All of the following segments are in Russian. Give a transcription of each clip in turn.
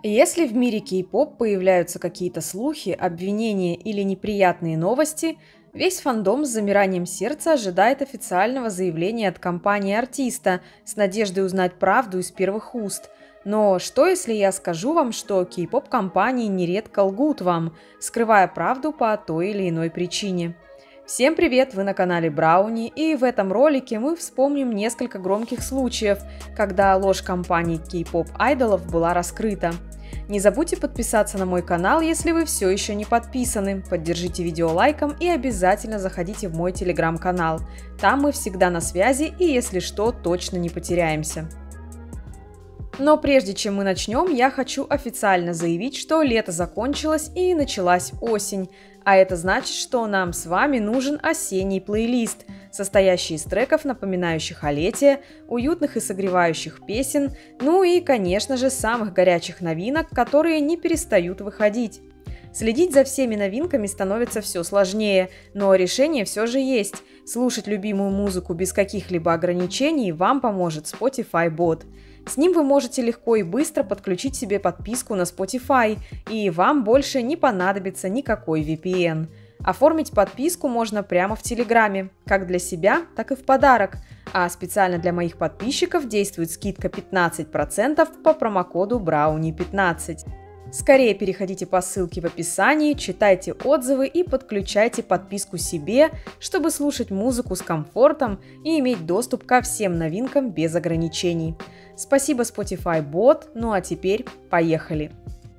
Если в мире кей-поп появляются какие-то слухи, обвинения или неприятные новости, весь фандом с замиранием сердца ожидает официального заявления от компании артиста с надеждой узнать правду из первых уст. Но что, если я скажу вам, что кей-поп-компании нередко лгут вам, скрывая правду по той или иной причине? Всем привет! Вы на канале Брауни, и в этом ролике мы вспомним несколько громких случаев, когда ложь компаний кей-поп-айдолов была раскрыта. Не забудьте подписаться на мой канал, если вы все еще не подписаны. Поддержите видео лайком и обязательно заходите в мой телеграм-канал. Там мы всегда на связи и, если что, точно не потеряемся. Но прежде чем мы начнем, я хочу официально заявить, что лето закончилось и началась осень. А это значит, что нам с вами нужен осенний плейлист, состоящий из треков, напоминающих о лете, уютных и согревающих песен, ну и, конечно же, самых горячих новинок, которые не перестают выходить. Следить за всеми новинками становится все сложнее, но решение все же есть. Слушать любимую музыку без каких-либо ограничений вам поможет Spotify Bot. С ним вы можете легко и быстро подключить себе подписку на Spotify, и вам больше не понадобится никакой VPN. Оформить подписку можно прямо в Телеграме, как для себя, так и в подарок. А специально для моих подписчиков действует скидка 15% по промокоду Brownie15. Скорее переходите по ссылке в описании, читайте отзывы и подключайте подписку себе, чтобы слушать музыку с комфортом и иметь доступ ко всем новинкам без ограничений. Спасибо Spotify Bot, ну а теперь поехали!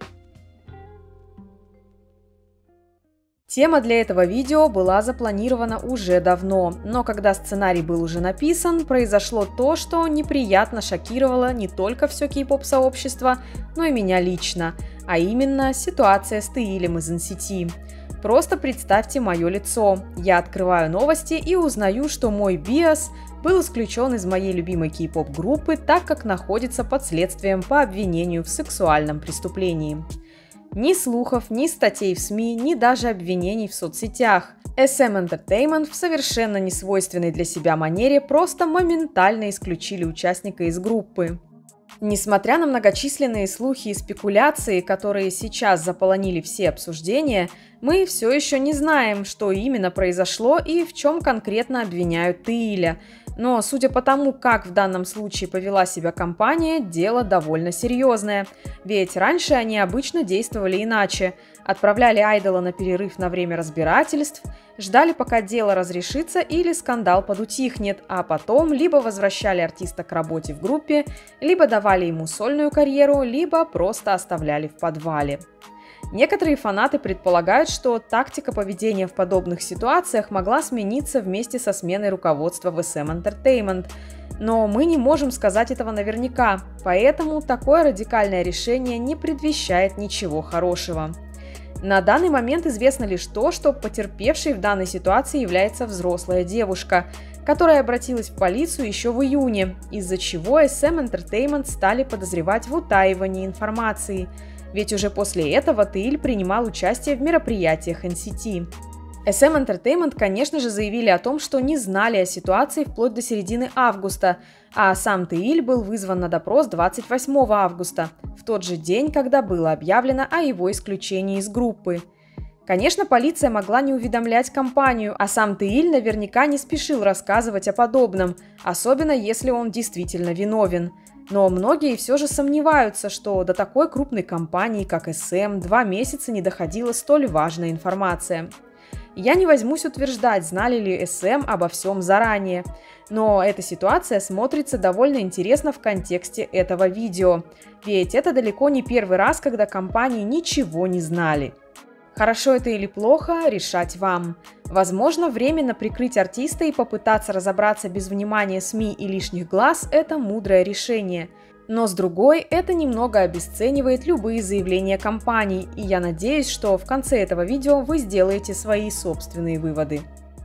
Тема для этого видео была запланирована уже давно, но когда сценарий был уже написан, произошло то, что неприятно шокировало не только все кей-поп-сообщество, но и меня лично, а именно ситуация с Теилем из NCT. Просто представьте мое лицо. Я открываю новости и узнаю, что мой биас был исключен из моей любимой кей-поп-группы, так как находится под следствием по обвинению в сексуальном преступлении. Ни слухов, ни статей в СМИ, ни даже обвинений в соцсетях. SM Entertainment в совершенно несвойственной для себя манере просто моментально исключили участника из группы. Несмотря на многочисленные слухи и спекуляции, которые сейчас заполонили все обсуждения, мы все еще не знаем, что именно произошло и в чем конкретно обвиняют Теиля. Но судя по тому, как в данном случае повела себя компания, дело довольно серьезное. Ведь раньше они обычно действовали иначе. Отправляли айдола на перерыв на время разбирательств, ждали, пока дело разрешится или скандал подутихнет, а потом либо возвращали артиста к работе в группе, либо давали ему сольную карьеру, либо просто оставляли в подвале. Некоторые фанаты предполагают, что тактика поведения в подобных ситуациях могла смениться вместе со сменой руководства в SM Entertainment. Но мы не можем сказать этого наверняка, поэтому такое радикальное решение не предвещает ничего хорошего. На данный момент известно лишь то, что потерпевшей в данной ситуации является взрослая девушка, которая обратилась в полицию еще в июне, из-за чего SM Entertainment стали подозревать в утаивании информации. Ведь уже после этого Теиль принимал участие в мероприятиях NCT. SM Entertainment, конечно же, заявили о том, что не знали о ситуации вплоть до середины августа, а сам Теиль был вызван на допрос 28 августа, в тот же день, когда было объявлено о его исключении из группы. Конечно, полиция могла не уведомлять компанию, а сам Теиль наверняка не спешил рассказывать о подобном, особенно если он действительно виновен. Но многие все же сомневаются, что до такой крупной компании, как SM, 2 месяца не доходила столь важная информация. Я не возьмусь утверждать, знали ли SM обо всем заранее, но эта ситуация смотрится довольно интересно в контексте этого видео, ведь это далеко не первый раз, когда компании ничего не знали. Хорошо это или плохо, решать вам. Возможно, временно прикрыть артиста и попытаться разобраться без внимания СМИ и лишних глаз – это мудрое решение. Но с другой, это немного обесценивает любые заявления компаний, и я надеюсь, что в конце этого видео вы сделаете свои собственные выводы.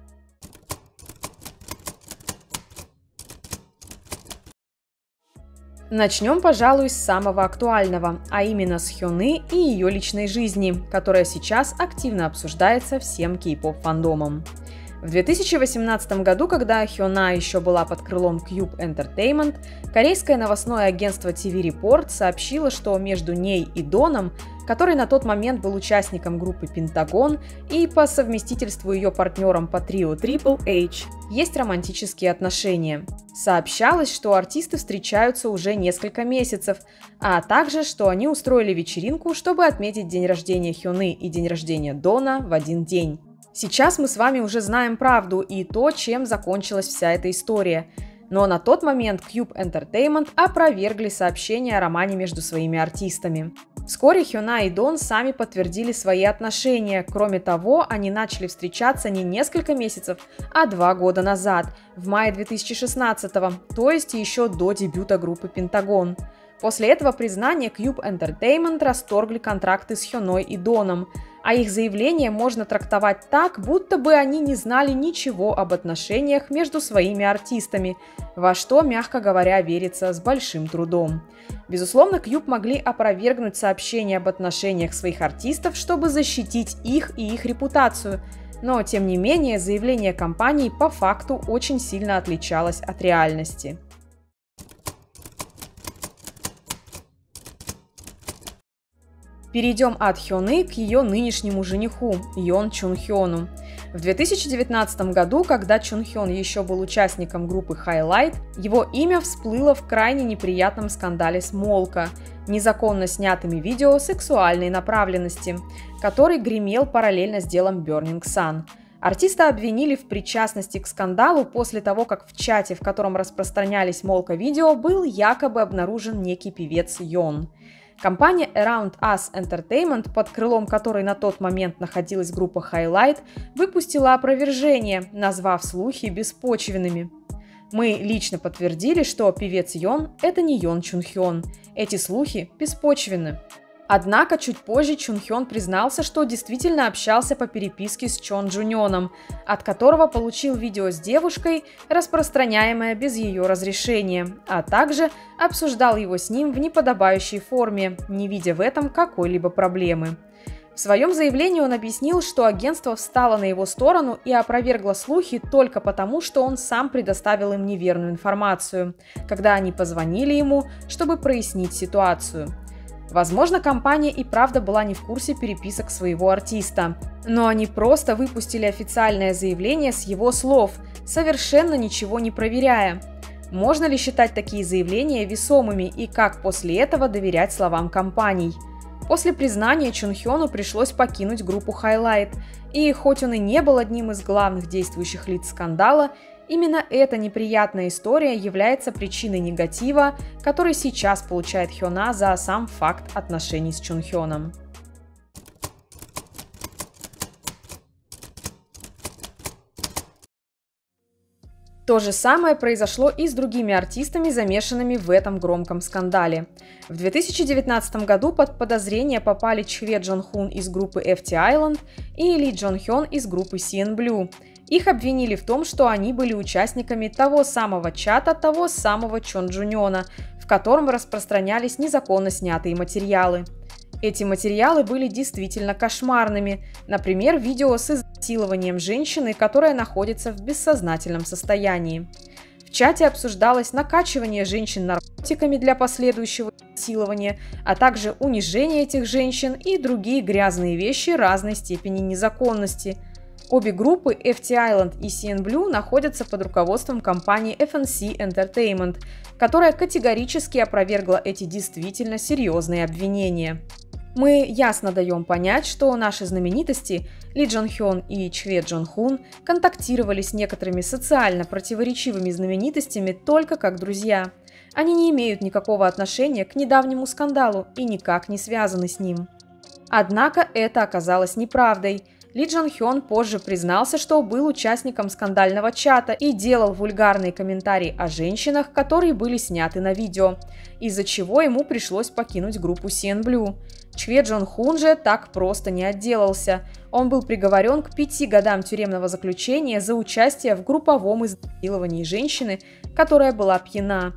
Начнем, пожалуй, с самого актуального, а именно с Хёны и ее личной жизни, которая сейчас активно обсуждается всем кей-поп фандомом. В 2018 году, когда Хёна еще была под крылом Cube Entertainment, корейское новостное агентство TV Report сообщило, что между ней и Доном, который на тот момент был участником группы Pentagon и по совместительству ее партнером по трио Triple H, есть романтические отношения. Сообщалось, что артисты встречаются уже несколько месяцев, а также, что они устроили вечеринку, чтобы отметить день рождения Хёны и день рождения Дона в один день. Сейчас мы с вами уже знаем правду и то, чем закончилась вся эта история. Но на тот момент Cube Entertainment опровергли сообщения о романе между своими артистами. Вскоре Хёна и Дон сами подтвердили свои отношения. Кроме того, они начали встречаться не несколько месяцев, а 2 года назад, в мае 2016-го, то есть еще до дебюта группы Pentagon. После этого признания Cube Entertainment расторгли контракты с Хёной и Доном, а их заявление можно трактовать так, будто бы они не знали ничего об отношениях между своими артистами, во что, мягко говоря, верится с большим трудом. Безусловно, Cube могли опровергнуть сообщения об отношениях своих артистов, чтобы защитить их и их репутацию, но, тем не менее, заявление компании по факту очень сильно отличалось от реальности. Перейдем от Хёны к ее нынешнему жениху Йон Чун Хёну. В 2019 году, когда Чун Хён еще был участником группы Highlight, его имя всплыло в крайне неприятном скандале с Молко, незаконно снятыми видео сексуальной направленности, который гремел параллельно с делом Burning Sun. Артиста обвинили в причастности к скандалу после того, как в чате, в котором распространялись Молко-видео, был якобы обнаружен некий певец Йон. Компания Around Us Entertainment, под крылом которой на тот момент находилась группа Highlight, выпустила опровержение, назвав слухи беспочвенными. Мы лично подтвердили, что певец Йон – это не Йон Чун Хён. Эти слухи беспочвенны. Однако чуть позже Чун Хён признался, что действительно общался по переписке с Чон Джуньоном, от которого получил видео с девушкой, распространяемое без ее разрешения, а также обсуждал его с ним в неподобающей форме, не видя в этом какой-либо проблемы. В своем заявлении он объяснил, что агентство встало на его сторону и опровергло слухи только потому, что он сам предоставил им неверную информацию, когда они позвонили ему, чтобы прояснить ситуацию. Возможно, компания и правда была не в курсе переписок своего артиста, но они просто выпустили официальное заявление с его слов, совершенно ничего не проверяя. Можно ли считать такие заявления весомыми и как после этого доверять словам компаний? После признания Чун Хёну пришлось покинуть группу Highlight, и хоть он и не был одним из главных действующих лиц скандала, именно эта неприятная история является причиной негатива, который сейчас получает Хёна за сам факт отношений с Чун Хёном. То же самое произошло и с другими артистами, замешанными в этом громком скандале. В 2019 году под подозрение попали Чхве Джон Хун из группы FT Island и Ли Джон Хён из группы CNBLUE. Их обвинили в том, что они были участниками того самого чата, того самого Чон Джуньона, в котором распространялись незаконно снятые материалы. Эти материалы были действительно кошмарными, например, видео с изнасилованием женщины, которая находится в бессознательном состоянии. В чате обсуждалось накачивание женщин наркотиками для последующего изнасилования, а также унижение этих женщин и другие грязные вещи разной степени незаконности. Обе группы FT Island и CNBLUE находятся под руководством компании FNC Entertainment, которая категорически опровергла эти действительно серьезные обвинения. Мы ясно даем понять, что наши знаменитости Ли Джон Хён и Чхве Джон Хун контактировали с некоторыми социально противоречивыми знаменитостями только как друзья. Они не имеют никакого отношения к недавнему скандалу и никак не связаны с ним. Однако это оказалось неправдой. Ли Джон Хён позже признался, что был участником скандального чата и делал вульгарные комментарии о женщинах, которые были сняты на видео, из-за чего ему пришлось покинуть группу CNBLUE. Чхве Джон Хун же так просто не отделался. Он был приговорен к 5 годам тюремного заключения за участие в групповом изнасиловании женщины, которая была пьяна.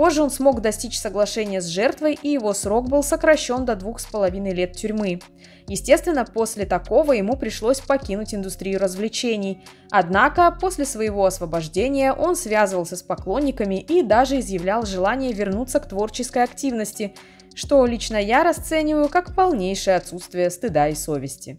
Позже он смог достичь соглашения с жертвой, и его срок был сокращен до 2,5 лет тюрьмы. Естественно, после такого ему пришлось покинуть индустрию развлечений. Однако, после своего освобождения он связывался с поклонниками и даже изъявлял желание вернуться к творческой активности, что лично я расцениваю как полнейшее отсутствие стыда и совести.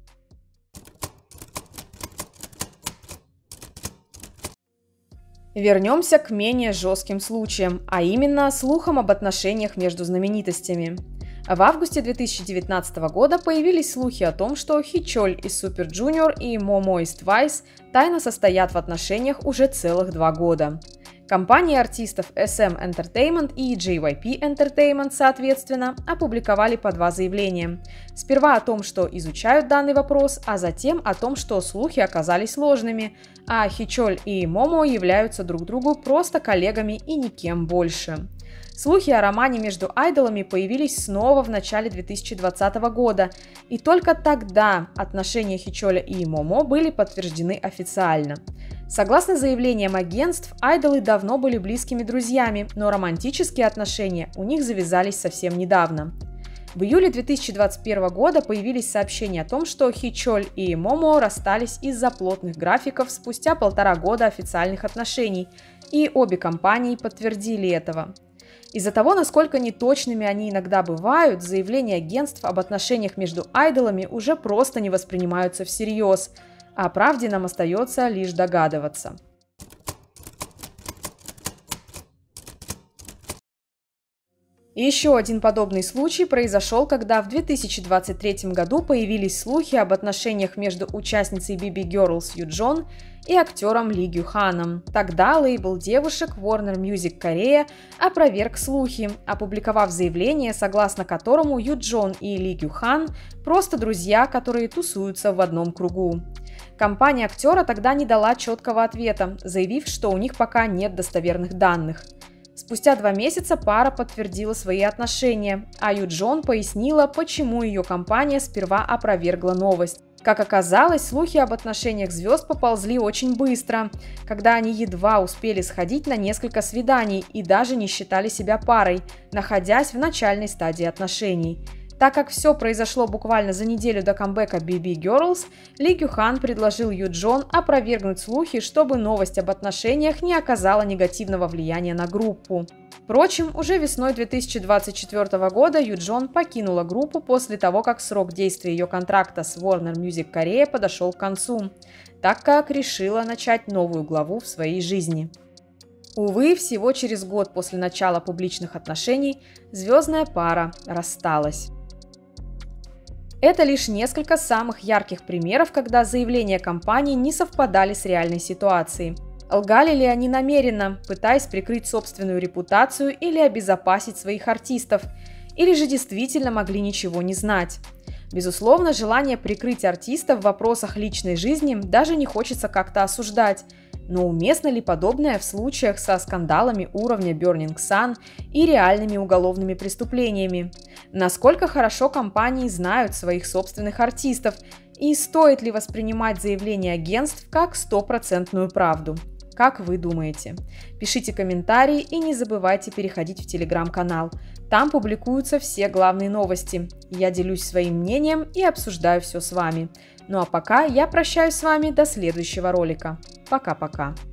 Вернемся к менее жестким случаям, а именно слухам об отношениях между знаменитостями. В августе 2019 года появились слухи о том, что Хичоль из Super Junior и Момо из Twice тайно состоят в отношениях уже целых 2 года. Компании артистов SM Entertainment и JYP Entertainment, соответственно, опубликовали по 2 заявления. Сперва о том, что изучают данный вопрос, а затем о том, что слухи оказались ложными, а Хичоль и Момо являются друг другу просто коллегами и никем больше. Слухи о романе между айдолами появились снова в начале 2020 года, и только тогда отношения Хичоля и Момо были подтверждены официально. Согласно заявлениям агентств, айдолы давно были близкими друзьями, но романтические отношения у них завязались совсем недавно. В июле 2021 года появились сообщения о том, что Хичоль и Момо расстались из-за плотных графиков спустя 1,5 года официальных отношений, и обе компании подтвердили этого. Из-за того, насколько неточными они иногда бывают, заявления агентств об отношениях между айдолами уже просто не воспринимаются всерьез, а о правде нам остается лишь догадываться. И еще один подобный случай произошел, когда в 2023 году появились слухи об отношениях между участницей BB Girls Юджон и актером Ли Гюханом. Тогда лейбл девушек Warner Music Korea опроверг слухи, опубликовав заявление, согласно которому Юджон и Ли Гюхан просто друзья, которые тусуются в одном кругу. Компания актера тогда не дала четкого ответа, заявив, что у них пока нет достоверных данных. Спустя 2 месяца пара подтвердила свои отношения, а Юджон пояснила, почему ее компания сперва опровергла новость. Как оказалось, слухи об отношениях звезд поползли очень быстро, когда они едва успели сходить на несколько свиданий и даже не считали себя парой, находясь в начальной стадии отношений. Так как все произошло буквально за неделю до камбэка BB Girls, Ли Гюхан предложил Юджон опровергнуть слухи, чтобы новость об отношениях не оказала негативного влияния на группу. Впрочем, уже весной 2024 года Юджон покинула группу после того, как срок действия ее контракта с Warner Music Korea подошел к концу, так как решила начать новую главу в своей жизни. Увы, всего через год после начала публичных отношений звездная пара рассталась. Это лишь несколько самых ярких примеров, когда заявления компаний не совпадали с реальной ситуацией. Лгали ли они намеренно, пытаясь прикрыть собственную репутацию или обезопасить своих артистов, или же действительно могли ничего не знать. Безусловно, желание прикрыть артиста в вопросах личной жизни даже не хочется как-то осуждать. Но уместно ли подобное в случаях со скандалами уровня Burning Sun и реальными уголовными преступлениями? Насколько хорошо компании знают своих собственных артистов и стоит ли воспринимать заявления агентств как 100% правду? Как вы думаете? Пишите комментарии и не забывайте переходить в телеграм-канал. Там публикуются все главные новости. Я делюсь своим мнением и обсуждаю все с вами. Ну а пока я прощаюсь с вами до следующего ролика. Пока-пока.